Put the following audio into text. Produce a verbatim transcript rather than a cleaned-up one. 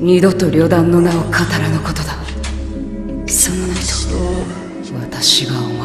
二度と旅団の名を語らぬことだ。そうなると私が思